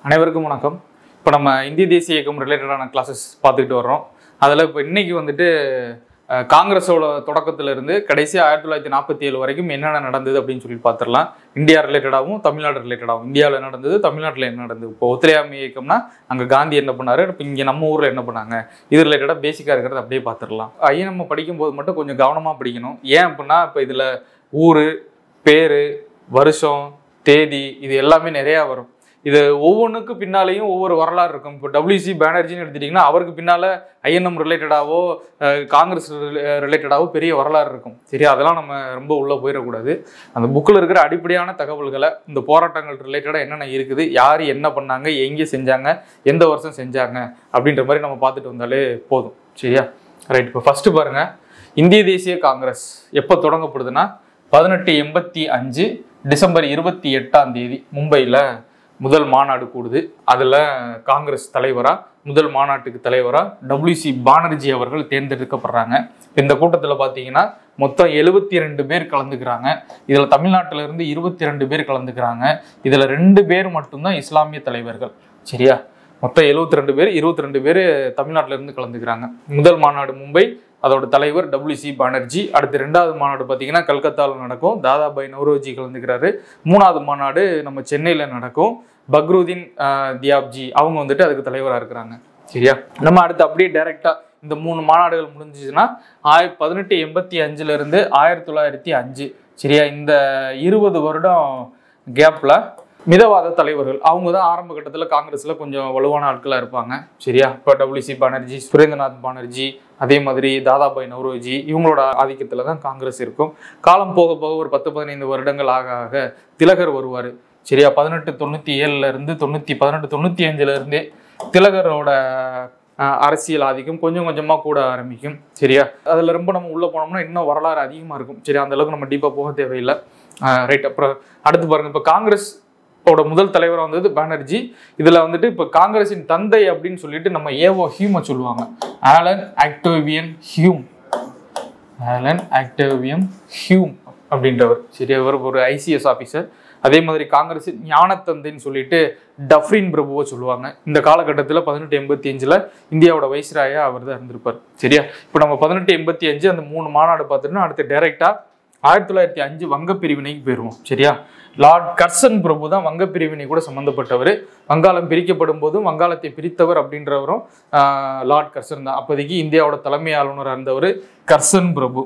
அனைவருக்கும் வணக்கம். இப்போ நம்ம இந்திய தேசிய இயக்கம் ரிலேட்டடான கிளாஸஸ் பார்த்துக்கிட்டு வர்றோம். அதில் இப்போ இன்னைக்கு வந்துட்டு காங்கிரஸோட தொடக்கத்திலிருந்து கடைசி 1947 வரைக்கும் என்னென்ன நடந்தது அப்படின்னு சொல்லி பார்த்துடலாம். இந்தியா ரிலேட்டடாகவும் தமிழ்நாடு ரிலேட்டடாகவும். இந்தியாவில் நடந்தது, தமிழ்நாட்டில் என்ன நடந்தது. இப்போ ஒத்துழையாமை இயக்கம்னா அங்கே காந்தி என்ன பண்ணாரு, இப்போ இங்கே நம்ம ஊரில் என்ன பண்ணாங்க, இது ரிலேட்டடாக பேசிக்காக இருக்கிறது அப்படியே பார்த்துடலாம். நம்ம படிக்கும்போது மட்டும் கொஞ்சம் கவனமாக படிக்கணும். ஏன் அப்படின்னா இப்போ இதில் ஊர், பேர், வருஷம், தேதி இது எல்லாமே நிறையா வரும். இது ஒவ்வொன்றுக்கு பின்னாலேயும் ஒவ்வொரு வரலாறு இருக்கும். இப்போ WC பானர்ஜின்னு எடுத்துட்டிங்கன்னா அவருக்கு பின்னால் INM ரிலேட்டடாவோ காங்கிரஸ் ரிலேட்டடாவோ பெரிய வரலாறு இருக்கும். சரி, அதெல்லாம் நம்ம ரொம்ப உள்ளே போயிடக்கூடாது. அந்த புக்கில் இருக்கிற அடிப்படையான தகவல்களை, இந்த போராட்டங்கள் ரிலேட்டடாக என்னென்ன இருக்குது, யார் என்ன பண்ணாங்க, எங்கே செஞ்சாங்க, எந்த வருஷம் செஞ்சாங்க அப்படின்ற மாதிரி நம்ம பார்த்துட்டு வந்தாலே போதும். சரியா, ரைட். இப்போ ஃபஸ்ட்டு பாருங்கள், இந்திய தேசிய காங்கிரஸ் எப்போ தொடங்கப்படுதுன்னா 1885 டிசம்பர் 28 மும்பையில் முதல் மாநாடு கூடுது. அதில் காங்கிரஸ் தலைவராக, முதல் மாநாட்டுக்கு தலைவராக WC பானர்ஜி அவர்கள் தேர்ந்தெடுக்கப்படுறாங்க. இந்த கூட்டத்தில் பார்த்தீங்கன்னா மொத்தம் 72 பேர் கலந்துக்கிறாங்க. இதில் தமிழ்நாட்டிலிருந்து 22 பேர் கலந்துக்கிறாங்க. இதில் 2 பேர் மட்டும்தான் இஸ்லாமிய தலைவர்கள். சரியா, மொத்தம் 72 பேர், 22 பேர் தமிழ்நாட்டிலிருந்து கலந்துக்கிறாங்க. முதல் மாநாடு மும்பை, அதோட தலைவர் WC பானர்ஜி. அடுத்து 2வது மாநாடு பார்த்தீங்கன்னா கல்கத்தாவில் நடக்கும், தாதாபாய் நவ்ரோஜி கலந்துக்கிறாரு. 3வது மாநாடு நம்ம சென்னையில் நடக்கும், பக்ருதீன் தியாப்ஜி அவங்க வந்துட்டு அதுக்கு தலைவராக இருக்கிறாங்க. சரியா, நம்ம அடுத்து அப்படியே டைரெக்டாக இந்த 3 மாநாடுகள் முடிஞ்சிச்சுன்னா 1885 1905. சரியா, இந்த 20 வருடம் கேப்பில் மிதவாத தலைவர்கள் அவங்க தான் ஆரம்ப கட்டத்தில் காங்கிரஸில் கொஞ்சம் வலுவான ஆட்களாக இருப்பாங்க. சரியா, இப்போ WC பானர்ஜி, சுரேந்திரநாத் பானர்ஜி, அதே மாதிரி தாதாபாய் நவ்ரோஜி இவங்களோட ஆதிக்கத்தில் தான் காங்கிரஸ் இருக்கும். காலம் போக போக ஒரு 10-15 வருடங்கள் ஆக ஆக திலகர் வருவார். சரியா, 1897 1895 திலகரோட அரசியல் ஆதிக்கம் கொஞ்சம் கொஞ்சமாக கூட ஆரம்பிக்கும். சரியா, அதில் ரொம்ப நம்ம உள்ளே போனோம்னா இன்னும் வரலாறு அதிகமாக இருக்கும். சரியா, அந்த அளவுக்கு நம்ம டீப்பாக போக தேவையில்லை. ரைட். அப்புறம் அடுத்து பாருங்கள், இப்போ காங்கிரஸ் முதல் தலைவராக வந்தது பானர்ஜி. இதில் வந்துட்டு இப்போ காங்கிரஸின் தந்தை அப்படின்னு சொல்லிட்டு நம்ம ஏஓ ஹியூமை சொல்லுவாங்க. Allan Octavian Hume. Allan Octavian Hume அப்படின்றவர். சரி, அவர் ஒரு ICS ஆஃபீஸர். அதே மாதிரி காங்கிரஸின் ஞானத்தந்தைன்னு சொல்லிட்டு டஃப்ரின் பிரபுவை சொல்லுவாங்க. இந்த காலகட்டத்தில் 1885 இந்தியாவோட வைஸ்ராயா அவர் தான் இருந்திருப்பார். சரியா, இப்போ நம்ம 1885 அந்த 3 மாநாடு பார்த்துட்டோம்னா அடுத்து டைரெக்டாக 1905 வங்க பிரிவினைக்கு போயிடுவோம். சரியா, லார்ட் கர்சன் பிரபு தான் வங்க பிரிவினை கூட சம்மந்தப்பட்டவர். வங்காளம் பிரிக்கப்படும் போதும் வங்காளத்தை பிரித்தவர் அப்படின்றவரும் லார்ட் கர்சன் தான். அப்போதைக்கு இந்தியாவோட தலைமை ஆளுநராக இருந்தவர் கர்சன் பிரபு.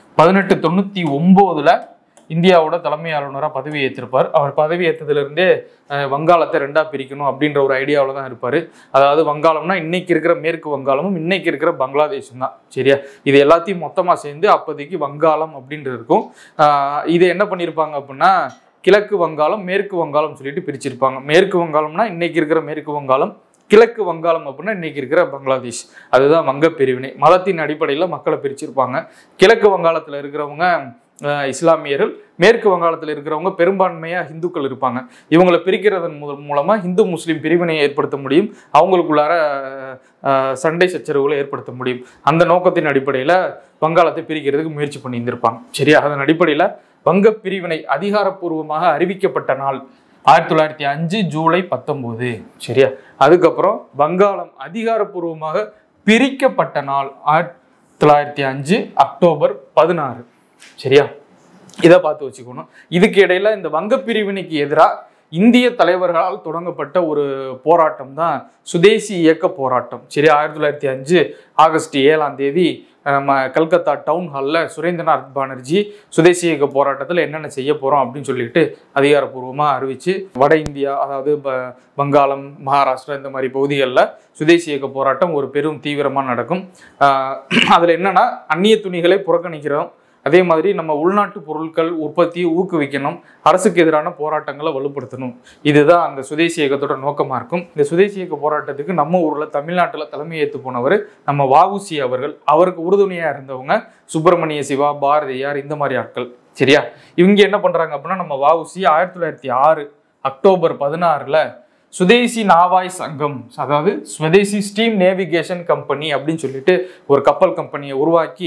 1899 இந்தியாவோட தலைமை ஆளுநராக பதவி ஏற்றிருப்பார். அவர் பதவி ஏற்றதுலேருந்தே வங்காளத்தை 2ஆக பிரிக்கணும் அப்படின்ற ஒரு ஐடியாவில் தான் இருப்பார். அதாவது வங்காளம்னா இன்னைக்கு இருக்கிற மேற்கு வங்காளமும் இன்னைக்கு இருக்கிற பங்களாதேஷும் தான். சரியா, இது எல்லாத்தையும் மொத்தமாக சேர்ந்து அப்போதைக்கு வங்காளம் அப்படின்றது இருக்கும். இதை என்ன பண்ணியிருப்பாங்க அப்படின்னா கிழக்கு வங்காளம், மேற்கு வங்காளம் சொல்லிட்டு பிரிச்சிருப்பாங்க. மேற்கு வங்காளம்னா இன்னைக்கு இருக்கிற மேற்கு வங்காளம், கிழக்கு வங்காளம் அப்படின்னா இன்னைக்கு இருக்கிற பங்களாதேஷ். அதுதான் வங்க பிரிவினை. மதத்தின் அடிப்படையில் மக்களை பிரிச்சிருப்பாங்க. கிழக்கு வங்காளத்தில் இருக்கிறவங்க இஸ்லாமியர்கள், மேற்கு வங்காளத்தில் இருக்கிறவங்க பெரும்பான்மையாக இந்துக்கள் இருப்பாங்க. இவங்களை பிரிக்கிறதன் மூலமாக இந்து முஸ்லீம் பிரிவினையை ஏற்படுத்த முடியும், அவங்களுக்குள்ளார சண்டை சச்சரவுகளை ஏற்படுத்த முடியும். அந்த நோக்கத்தின் அடிப்படையில் வங்காளத்தை பிரிக்கிறதுக்கு முயற்சி பண்ணியிருந்திருப்பாங்க. சரியா, அதன் அடிப்படையில் வங்க பிரிவினை அதிகாரப்பூர்வமாக அறிவிக்கப்பட்ட நாள் 1905 ஜூலை 19. சரியா, அதுக்கப்புறம் வங்காளம் அதிகாரப்பூர்வமாக பிரிக்கப்பட்ட நாள் 1905 அக்டோபர் 16. சரியா, இதை பார்த்து வச்சுக்கணும். இதுக்கு இடையில இந்த வங்க பிரிவினைக்கு எதிராக இந்திய தலைவர்களால் தொடங்கப்பட்ட ஒரு போராட்டம் தான் சுதேசி இயக்க போராட்டம். சரி, 1905 ஆகஸ்ட் 7 நம்ம கல்கத்தா டவுன் ஹாலில் சுரேந்திரநாத் பானர்ஜி சுதேசி இயக்க போராட்டத்தில் என்னென்ன செய்ய போகிறோம் அப்படின்னு சொல்லிட்டு அதிகாரப்பூர்வமாக அறிவித்து வட இந்தியா, அதாவது வங்காளம், மகாராஷ்டிரா இந்த மாதிரி பகுதிகளில் சுதேசி இயக்க போராட்டம் ஒரு பெரும் தீவிரமாக நடக்கும். அதில் என்னென்னா அந்நிய துணிகளை புறக்கணிக்கிறோம், அதே மாதிரி நம்ம உள்நாட்டு பொருட்கள் உற்பத்தியை ஊக்குவிக்கணும், அரசுக்கு எதிரான போராட்டங்களை வலுப்படுத்தணும். இதுதான் அந்த சுதேசி இயக்கத்தோட நோக்கமாக இருக்கும். இந்த சுதேசி இயக்க போராட்டத்துக்கு நம்ம ஊரில் தமிழ்நாட்டில் தலைமை ஏற்று போனவர் நம்ம வஉசி அவர்கள். அவருக்கு உறுதுணையாக இருந்தவங்க சுப்பிரமணிய சிவா, பாரதியார் இந்த மாதிரி ஆட்கள். சரியா, இவங்க என்ன பண்ணுறாங்க அப்படின்னா நம்ம வஉசி 1906 அக்டோபர் 16 சுதேசி நாவாய் சங்கம், அதாவது ஸ்வதேசி ஸ்டீம் நேவிகேஷன் கம்பெனி அப்படின்னு சொல்லிட்டு ஒரு கப்பல் கம்பெனியை உருவாக்கி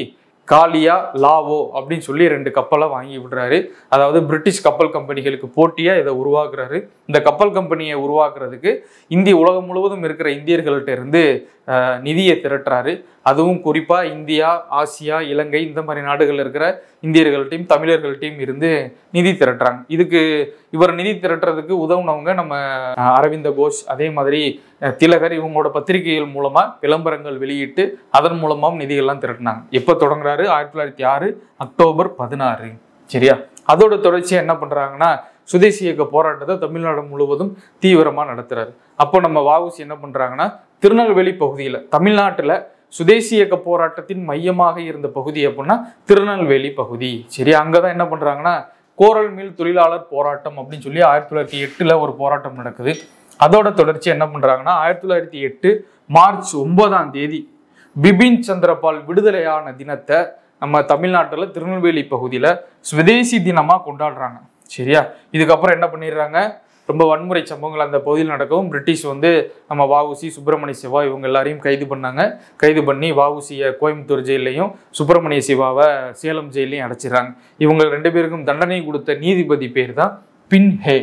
காலியா, லாவோ அப்படின்னு சொல்லி 2 கப்பலை வாங்கி விடுறாரு. அதாவது பிரிட்டிஷ் கப்பல் கம்பெனிகளுக்கு போட்டியா இதை உருவாக்குறாரு. இந்த கப்பல் கம்பெனியை உருவாக்குறதுக்கு உலகம் முழுவதும் இருக்கிற இந்தியர்கள்ட்ட இருந்து நிதியை திரட்டுறாரு. அதுவும் குறிப்பா இந்தியா, ஆசியா, இலங்கை இந்த மாதிரி நாடுகள் இருக்கிற இந்தியர்கள்ட்டையும் தமிழர்கள்ட்டையும் இருந்து நிதி திரட்டுறாங்க. இதுக்கு இவர் நிதி திரட்டுறதுக்கு உதவுனவங்க நம்ம அரவிந்த கோஷ், அதே மாதிரி திலகர். இவங்களோட பத்திரிகைகள் மூலமா விளம்பரங்கள் வெளியிட்டு அதன் மூலமாவும் நிதிகள்லாம் திரட்டினாங்க. எப்போ தொடங்குறாரு? 1906 அக்டோபர் 16. சரியா? அதோட தொடர்ச்சியா என்ன பண்றாங்கன்னா சுதேசி இயக்க போராட்டத்தை தமிழ்நாடு முழுவதும் தீவிரமா நடத்துறாரு. அப்போ நம்ம வ.உ.சி என்ன பண்றாங்கன்னா திருநெல்வேலி பகுதியில, தமிழ்நாட்டுல சுதேசி இயக்க போராட்டத்தின் மையமாக இருந்த பகுதி அப்படின்னா திருநெல்வேலி பகுதி. சரி, அங்கதான் என்ன பண்றாங்கன்னா கோரல் மில் தொழிலாளர் போராட்டம் அப்படின்னு சொல்லி 1908 ஒரு போராட்டம் நடக்குது. அதோட தொடர்ச்சி என்ன பண்றாங்கன்னா 1908 மார்ச் 9 பிபின் சந்திரபால் விடுதலையான தினத்தை நம்ம தமிழ்நாட்டுல திருநெல்வேலி பகுதியில சுதேசி தினமா கொண்டாடுறாங்க. சரியா? இதுக்கப்புறம் என்ன பண்ணிடுறாங்க, ரொம்ப வன்முறை சம்பவங்கள் அந்த பகுதியில் நடக்கவும் பிரிட்டிஷ் நம்ம வ.உ.சி, சுப்பிரமணிய சிவா இவங்க எல்லாரையும் கைது பண்ணாங்க. கைது பண்ணி வ.உ.சியை கோயம்புத்தூர் ஜெயிலையும் சுப்பிரமணிய சிவாவை சேலம் ஜெயிலையும் அடைச்சிடறாங்க. இவங்க 2 பேருக்கும் தண்டனை கொடுத்த நீதிபதி பேர் தான் பின்ஹே.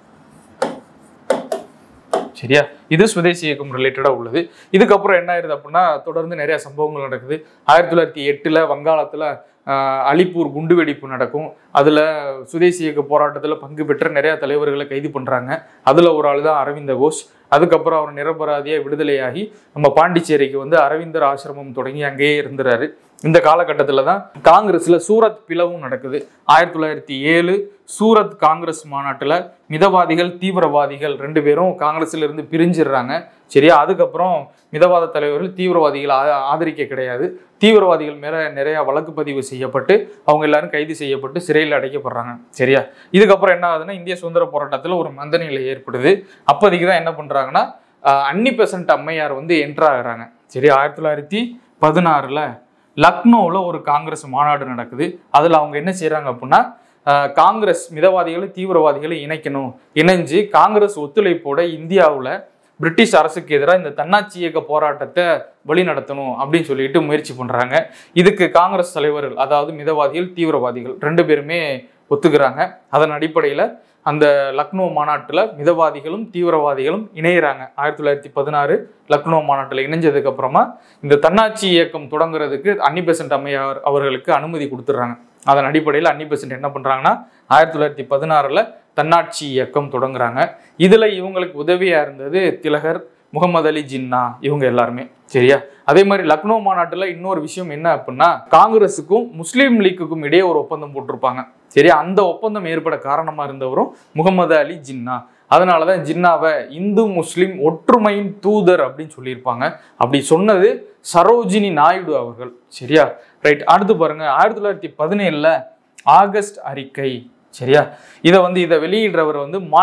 சரியா? இது சுதேசி இயக்கம் ரிலேட்டடா உள்ளது. இதுக்கப்புறம் என்ன ஆயிருது அப்படின்னா தொடர்ந்து நிறைய சம்பவங்கள் நடக்குது. 1908 வங்காளத்துல அலிப்பூர் குண்டுவெடிப்பு நடக்கும். அதுல சுதேசி இயக்க போராட்டத்துல பங்கு பெற்ற நிறைய தலைவர்களை கைது பண்றாங்க. அதுல ஒரு ஆள் தான் அரவிந்த கோஷ். அதுக்கப்புறம் அவர் நிரபராதியா விடுதலையாகி நம்ம பாண்டிச்சேரிக்கு அரவிந்தர் ஆசிரமம் தொடங்கி அங்கேயே இருந்துறாரு. இந்த காலகட்டத்தில் தான் காங்கிரஸ்ல சூரத் பிளவும் நடக்குது. 1907 சூரத் காங்கிரஸ் மாநாட்டில் மிதவாதிகள், தீவிரவாதிகள் 2 பேரும் காங்கிரஸ்ல இருந்து பிரிஞ்சிடுறாங்க. சரியா? அதுக்கப்புறம் மிதவாத தலைவர்கள் தீவிரவாதிகள் ஆதரிக்க கிடையாது. தீவிரவாதிகள் மேல நிறைய வழக்கு பதிவு செய்யப்பட்டு அவங்க எல்லாரும் கைது செய்யப்பட்டு சிறையில் அடைக்கப்படுறாங்க. சரியா? இதுக்கப்புறம் என்ன ஆகுதுன்னா இந்திய சுதந்திர போராட்டத்தில் ஒரு மந்தநிலை ஏற்படுது. அப்போதைக்கு தான் என்ன பண்றாங்கன்னா அன்னி பெசன்ட் அம்மையார் என்ட்ரு ஆகுறாங்க. சரி, 1916 லக்னோவில் ஒரு காங்கிரஸ் மாநாடு நடக்குது. அதில் அவங்க என்ன செய்யறாங்க அப்படின்னா காங்கிரஸ் மிதவாதிகளை தீவிரவாதிகளை இணைஞ்சு காங்கிரஸ் ஒத்துழைப்போட இந்தியாவில் பிரிட்டிஷ் அரசுக்கு எதிராக இந்த தன்னாட்சி இயக்க போராட்டத்தை வழி நடத்தணும் அப்படின்னு சொல்லிட்டு முயற்சி பண்றாங்க. இதுக்கு காங்கிரஸ் தலைவர்கள், அதாவது மிதவாதிகள், தீவிரவாதிகள் 2 பேருமே ஒத்துக்கிறாங்க. அதன் அடிப்படையில் அந்த லக்னோ மாநாட்டில் மிதவாதிகளும் தீவிரவாதிகளும் இணையிறாங்க. 1916 லக்னோ மாநாட்டில் இணைஞ்சதுக்கு அப்புறமா இந்த தன்னாட்சி இயக்கம் தொடங்குறதுக்கு அன்னி பெசன்ட் அம்மையார் அவர்களுக்கு அனுமதி கொடுத்துட்றாங்க. அதன் அடிப்படையில் அன்னி பெசன்ட் என்ன பண்றாங்கன்னா 1916 தன்னாட்சி இயக்கம் தொடங்குறாங்க. இதுல இவங்களுக்கு உதவியா இருந்தது திலகர், முகமது அலி ஜின்னா இவங்க எல்லாருமே. சரியா? அதே மாதிரி லக்னோ மாநாட்டுல இன்னொரு விஷயம் என்ன அப்படின்னா காங்கிரஸுக்கும் முஸ்லீம் லீக்குக்கும் இடையே ஒரு ஒப்பந்தம் போட்டிருப்பாங்க. சரியா? அந்த ஒப்பந்தம் ஏற்பட காரணமா இருந்தவரும் முகமது அலி ஜின்னா. அதனாலதான் ஜின்னாவை இந்து முஸ்லிம் ஒற்றுமையின் தூதர் அப்படின்னு சொல்லியிருப்பாங்க. அப்படி சொன்னது சரோஜினி நாயுடு அவர்கள். சரியா? ரைட். அடுத்து பாருங்க 1917 ஆகஸ்ட் அறிக்கை. சரியா? இதை வெளியிடுறவர்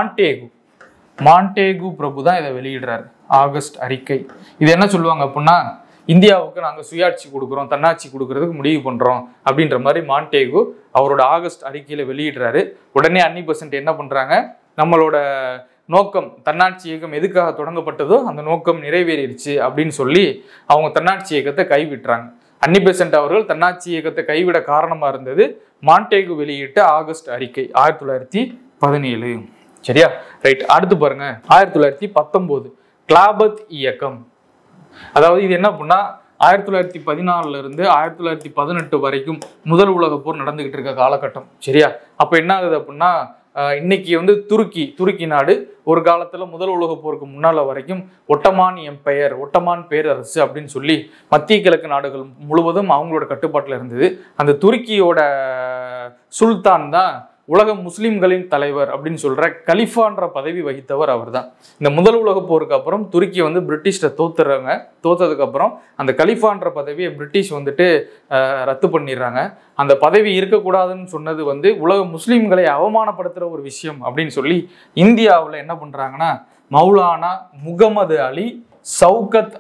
மாண்டேகு பிரபு தான் இதை வெளியிடுறாரு. ஆகஸ்ட் அறிக்கை இது என்ன சொல்லுவாங்க அப்படின்னா இந்தியாவுக்கு நாங்கள் சுயாட்சி கொடுக்குறோம், தன்னாட்சி கொடுக்கறதுக்கு முடிவு பண்றோம் அப்படின்ற மாதிரி மாண்டேகு அவரோட ஆகஸ்ட் அறிக்கையில வெளியிடுறாரு. உடனே அன்னி பெசன்ட் என்ன பண்றாங்க, நம்மளோட நோக்கம் தன்னாட்சி இயக்கம் எதுக்காக தொடங்கப்பட்டதோ அந்த நோக்கம் நிறைவேறிடுச்சு அப்படின்னு சொல்லி அவங்க தன்னாட்சி இயக்கத்தை கைவிட்டுறாங்க. அன்னி பெசன்ட் அவர்கள் தன்னாட்சி இயக்கத்தை கைவிட காரணமா இருந்தது மாண்டேகு வெளியிட்ட ஆகஸ்ட் அறிக்கை 1917. சரியா? ரைட். அடுத்து பாருங்க 1919 கிளாபத் இயக்கம். அதாவது இது என்ன பண்ணா 1914 இருந்து 1918 வரைக்கும் முதல் உலக போர் நடந்துகிட்டு இருக்க காலகட்டம். சரியா? அப்ப என்ன ஆகுது அப்படின்னா இன்னைக்கு துருக்கி நாடு ஒரு காலத்துல முதல் உலக போருக்கு முன்னால வரைக்கும் ஒட்டமான் எம்பையர், ஒட்டமான் பேரரசு அப்படின்னு சொல்லி மத்திய கிழக்கு நாடுகள் முழுவதும் அவங்களோட கட்டுப்பாட்டுல இருந்தது. அந்த துருக்கியோட சுல்தான் தான் உலக முஸ்லிம்களின் தலைவர் அப்படின்னு சொல்ற கலிஃபான்ற பதவி வகித்தவர் அவர் தான். இந்த முதல் உலக போருக்கு அப்புறம் துருக்கி பிரிட்டிஷ்ட தோத்ததுக்கு அப்புறம் அந்த கலிஃபான்ற பதவியை பிரிட்டிஷ் ரத்து பண்ணிடுறாங்க. அந்த பதவி இருக்கக்கூடாதுன்னு சொன்னது உலக முஸ்லிம்களை அவமானப்படுத்துற ஒரு விஷயம் அப்படின்னு சொல்லி இந்தியாவில் என்ன பண்றாங்கன்னா மௌலானா முகமது அலி, சவுகத்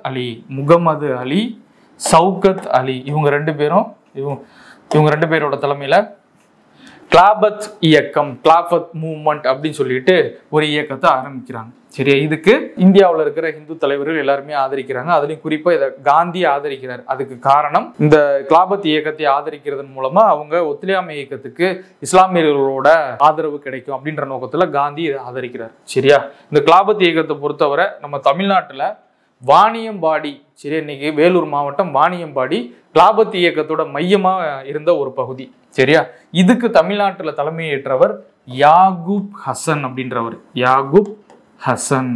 அலி இவங்க 2 பேரோட தலைமையில கிளாபத் இயக்கம், கிளாபத் மூவ்மெண்ட் அப்படின்னு சொல்லிட்டு ஒரு இயக்கத்தை ஆரம்பிக்கிறாங்க. சரியா, இதுக்கு இந்தியாவில் இருக்கிற இந்து தலைவர்கள் எல்லாருமே ஆதரிக்கிறாங்க. அதுலயும் குறிப்பா இதை காந்தி ஆதரிக்கிறார். அதுக்கு காரணம் இந்த கிளாபத் இயக்கத்தை ஆதரிக்கிறதன் மூலமா அவங்க ஒத்துழையாமை இயக்கத்துக்கு இஸ்லாமியர்களோட ஆதரவு கிடைக்கும் அப்படின்ற நோக்கத்துல காந்தி இதை ஆதரிக்கிறார். சரியா, இந்த கிளாபத் இயக்கத்தை பொறுத்தவரை நம்ம தமிழ்நாட்டுல வாணியம்பாடி, சரியா, இன்னைக்கு வேலூர் மாவட்டம் வாணியம்பாடி கிளாபத் இயக்கத்தோட மையமா இருந்த ஒரு பகுதி. சரியா, இதுக்கு தமிழ்நாட்டுல தலைமையேற்றவர் யாகூப் ஹசன் அப்படின்றவர். யாகூப் ஹசன்.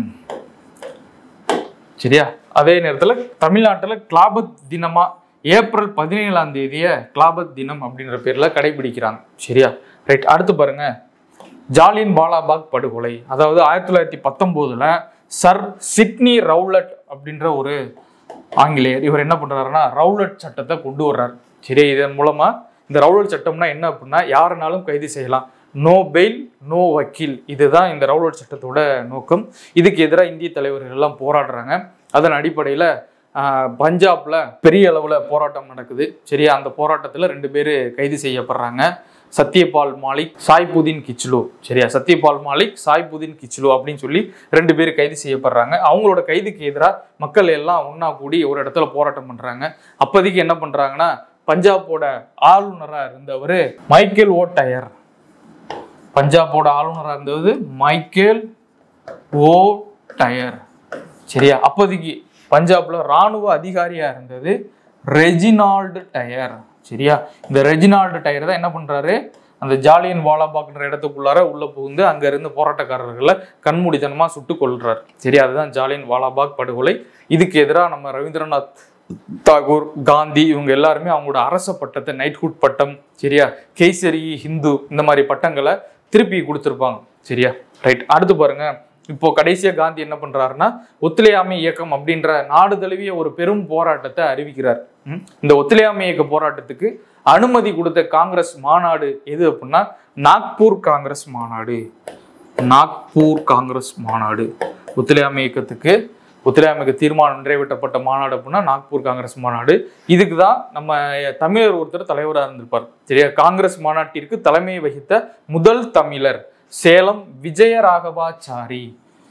சரியா, அதே நேரத்தில் தமிழ்நாட்டில் கிளாபத் தினமா ஏப்ரல் 17ஆம் தேதிய கிளாபத் தினம் அப்படின்ற பேர்ல கடைபிடிக்கிறாங்க. சரியா, ரைட். அடுத்து பாருங்க, ஜாலியன் வாலாபாக் படுகொலை. அதாவது 1919 சர் சிட்னி ரவுலட் அப்படின்ற ஒரு ஆங்கிலேயர், இவர் என்ன பண்றாருன்னா ரவுலட் சட்டத்தை கொண்டு வர்றாரு. சரியா, இதன் மூலமா இந்த ரவுலட் சட்டம்னா என்ன அப்படின்னா யாருனாலும் கைது செய்யலாம், நோ பெயில் நோ வக்கீல். இதுதான் இந்த ரவுலட் சட்டத்தோட நோக்கம். இதுக்கு எதிராக இந்திய தலைவர்கள் எல்லாம் போராடுறாங்க. அதன் அடிப்படையில் பஞ்சாப்ல பெரிய அளவில் போராட்டம் நடக்குது. சரியா, அந்த போராட்டத்தில் 2 பேர் கைது செய்யப்படுறாங்க. சத்யபால் மாலிக், சாய்புதீன் கிச்லு. சரியா, சத்யபால் மாலிக், சாய்புதீன் கிச்லு அப்படின்னு சொல்லி 2 பேர் கைது செய்யப்படுறாங்க. அவங்களோட கைதுக்கு எதிராக மக்கள் எல்லாம் ஒன்னா கூடி ஒரு இடத்துல போராட்டம் பண்றாங்க. அப்போதைக்கு என்ன பண்றாங்கன்னா பஞ்சாபோட ஆளுநராக இருந்தவர் மைக்கேல் ஓ டயர். பஞ்சாபோட ஆளுநராக இருந்தது மைக்கேல் ஓ டயர். சரியா, அப்போதைக்கு பஞ்சாப்ல ராணுவ அதிகாரியா இருந்தது ரெஜினால்டு டயர். சரியா, இந்த ரெஜினால்டு டயர் தான் என்ன பண்றாரு, அந்த ஜாலியன் வாலாபாக்ன்ற இடத்துக்குள்ளார உள்ள புகுந்து அங்க இருந்து போராட்டக்காரர்களை கண்மூடித்தனமா சுட்டு கொள்றாரு. சரியா, அதுதான் ஜாலியன் வாலாபாக் படுகொலை. இதுக்கு எதிராக நம்ம ரவீந்திரநாத் தாகூர், காந்தி இவங்க எல்லாருமே அவங்களோட அரச பட்டத்தை, நைட்ஹுட் பட்டம், சரியா, கேசரி ஹிந்து, இந்த மாதிரி பட்டங்களை திருப்பி கொடுத்துருப்பாங்க. சரியா, ரைட். அடுத்து பாருங்க, இப்போ கடைசியா காந்தி என்ன பண்றாருன்னா ஒத்துழையாமை இயக்கம் அப்படின்ற நாடு தழுவிய ஒரு பெரும் போராட்டத்தை அறிவிக்கிறார். இந்த ஒத்துழையாமை இயக்க போராட்டத்துக்கு அனுமதி கொடுத்த காங்கிரஸ் மாநாடு எது அப்படின்னா நாக்பூர் காங்கிரஸ் மாநாடு. நாக்பூர் காங்கிரஸ் மாநாடு ஒத்துழையாமை ஒத்துழையாமைக்கு தீர்மானம் நிறைவேற்றப்பட்ட மாநாடு அப்படின்னா நாக்பூர் காங்கிரஸ் மாநாடு. இதுக்கு தான் நம்ம தமிழர் ஒருத்தர் தலைவராக இருந்திருப்பார். சரியா, காங்கிரஸ் மாநாட்டிற்கு தலைமை வகித்த முதல் தமிழர் சேலம் விஜயராகவாச்சாரி.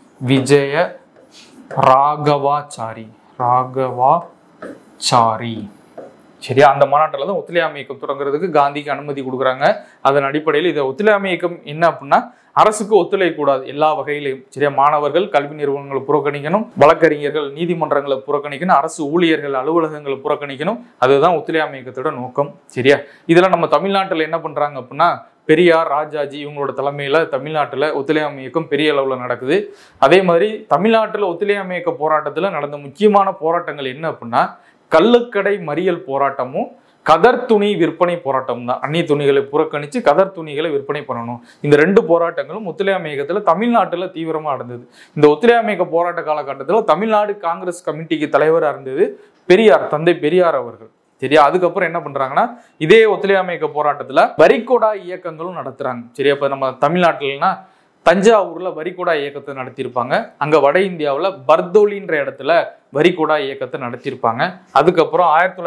சரியா, அந்த மாநாட்டில் தான் ஒத்துழையாமை இயக்கம் தொடங்குறதுக்கு காந்திக்கு அனுமதி கொடுக்குறாங்க. அதன் அடிப்படையில் இதை ஒத்துழையாமை இயக்கம் என்ன அப்படின்னா அரசுக்கு ஒத்துழைக்கூடாது எல்லா வகையிலையும். சரியா, மாணவர்கள் கல்வி நிறுவனங்களை புறக்கணிக்கணும், வழக்கறிஞர்கள் நீதிமன்றங்களை புறக்கணிக்கணும், அரசு ஊழியர்கள் அலுவலகங்களை புறக்கணிக்கணும். அதுதான் ஒத்துழையாமை இயக்கத்தோட நோக்கம். சரியா, இதுல நம்ம தமிழ்நாட்டில் என்ன பண்றாங்க அப்படின்னா பெரியார், ராஜாஜி இவங்களோட தலைமையில தமிழ்நாட்டில் ஒத்துழையாமை இயக்கம் பெரிய அளவில் நடக்குது. அதே மாதிரி தமிழ்நாட்டில் ஒத்துழையாமை இயக்க போராட்டத்தில் நடந்த முக்கியமான போராட்டங்கள் என்ன அப்படின்னா கள்ளுக்கடை மறியல் போராட்டமும் கதர் துணி விற்பனை போராட்டம் தான். அந்நிய துணிகளை புறக்கணிச்சு கதர் துணிகளை விற்பனை பண்ணணும். இந்த 2 போராட்டங்களும் ஒத்துழையாமை இயக்கத்தில் தமிழ்நாட்டில் தீவிரமாக நடந்தது. இந்த ஒத்துழையாமை இயக்க போராட்ட காலகட்டத்தில் தமிழ்நாடு காங்கிரஸ் கமிட்டிக்கு தலைவராக இருந்தது பெரியார், தந்தை பெரியார் அவர்கள். சரியா, அதுக்கப்புறம் என்ன பண்றாங்கன்னா இதே ஒத்துழையாமை இயக்க போராட்டத்தில் வரிகொடா இயக்கங்களும் நடத்துறாங்க. சரியா, இப்போ நம்ம தமிழ்நாட்டில்னா தஞ்சாவூர்ல வரிகொடா இயக்கத்தை நடத்தியிருப்பாங்க. அங்க வட இந்தியாவில் பர்தோலின்ற இடத்துல வரிகொடா இயக்கத்தை நடத்தியிருப்பாங்க. அதுக்கப்புறம்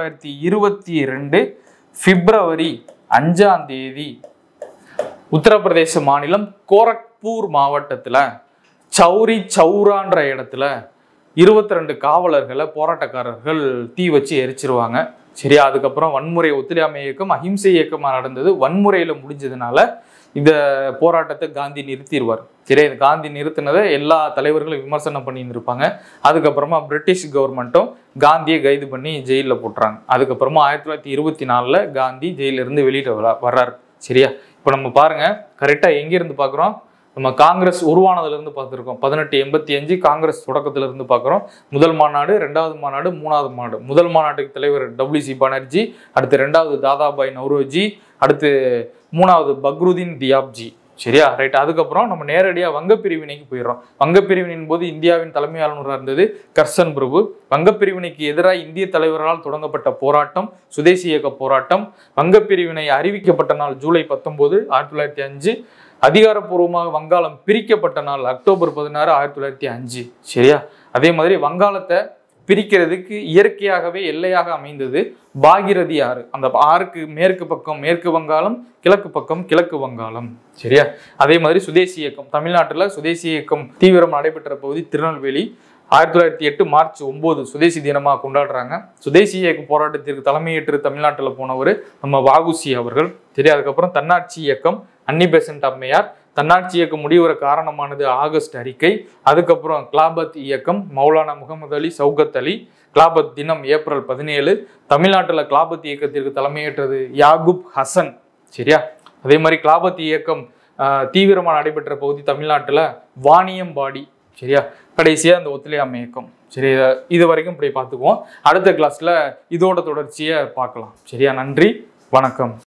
1922 பிப்ரவரி 5ஆம் தேதி உத்தரப்பிரதேச மாநிலம் கோரக்பூர் மாவட்டத்துல சௌரி சௌரான்ற இடத்துல 22 காவலர்களை போராட்டக்காரர்கள் தீ வச்சு எரிச்சிருவாங்க. சரியா, அதுக்கப்புறம் வன்முறை ஒத்துழையாமை இயக்கம் அஹிம்சை இயக்கமா நடந்தது. வன்முறையில முடிஞ்சதுனால இந்த போராட்டத்தை காந்தி நிறுத்திடுவார். சரியா, இந்த காந்தி நிறுத்தினதை எல்லா தலைவர்களும் விமர்சனம் பண்ணிட்டு இருப்பாங்க. அதுக்கப்புறமா பிரிட்டிஷ் கவர்மெண்ட்டும் காந்தியை கைது பண்ணி ஜெயிலில் போட்டுறாங்க. அதுக்கப்புறமா 1924 காந்தி ஜெயிலிருந்து வெளியிட்டு வர்றாரு. சரியா, இப்போ நம்ம பாருங்க கரெக்டா எங்கிருந்து பார்க்குறோம், நம்ம காங்கிரஸ் உருவானதுல இருந்து பார்த்துருக்கோம். 1885 காங்கிரஸ் தொடக்கத்துல இருந்து பார்க்குறோம். முதல் மாநாடு, 2வது மாநாடு, 3வது மாநாடு. முதல் மாநாட்டுக்கு தலைவர் WC பானர்ஜி, அடுத்து 2வது தாதாபாய் நவ்ரோஜி, அடுத்து 3வது பக்ருதீன் தியாப்ஜி. சரியா, ரைட். அதுக்கப்புறம் நம்ம நேரடியாக வங்கப்பிரிவினைக்கு போயிடுறோம். வங்கப்பிரிவினையின் போது இந்தியாவின் தலைமை ஆளுநராக இருந்தது கர்சன் பிரபு. வங்கப்பிரிவினைக்கு எதிராக இந்திய தலைவர்களால் தொடங்கப்பட்ட போராட்டம் சுதேசி இயக்க போராட்டம். வங்கப்பிரிவினை அறிவிக்கப்பட்ட நாள் ஜூலை 19, 1905. அதிகாரப்பூர்வமாக வங்காளம் பிரிக்கப்பட்ட நாள் அக்டோபர் 16, 1905. சரியா, அதே மாதிரி வங்காளத்தை பிரிக்கிறதுக்கு இயற்கையாகவே எல்லையாக அமைந்தது பாகிரதி ஆறு. அந்த ஆறுக்கு மேற்கு பக்கம் மேற்கு வங்காளம், கிழக்கு பக்கம் கிழக்கு வங்காளம். சரியா? அதே மாதிரி சுதேசி இயக்கம், தமிழ்நாட்டில் சுதேசி இயக்கம் தீவிரம் நடைபெற்ற பகுதி திருநெல்வேலி. 1908 மார்ச் 9 சுதேசி தினமாக கொண்டாடுறாங்க. சுதேசி இயக்க போராட்டத்திற்கு தலைமையேற்று தமிழ்நாட்டில் போனவர் நம்ம வ.உ.சி அவர்கள். சரி, அதுக்கப்புறம் தன்னாட்சி இயக்கம் அன்னி பெசன்ட் அம்மையார். தன்னாட்சி இயக்கம் முடிவுற காரணமானது ஆகஸ்ட் அறிக்கை. அதுக்கப்புறம் கிலாபத் இயக்கம் மௌலானா முகமது அலி சௌகத் அலி. கிலாபத் தினம் ஏப்ரல் 17. தமிழ்நாட்டில் கிலாபத் இயக்கத்திற்கு தலைமையேற்றது யாகுப் ஹசன். சரியா? அதே மாதிரி கிலாபத் இயக்கம் தீவிரமாக நடைபெற்ற பகுதி தமிழ்நாட்டில் வாணியம்பாடி. சரியா? கடைசியாக அந்த ஒத்துழையாமை இயக்கம். சரி, இது வரைக்கும் இப்படி பார்த்துக்குவோம். அடுத்த கிளாஸில் இதோட தொடர்ச்சியை பார்க்கலாம். சரியா? நன்றி, வணக்கம்.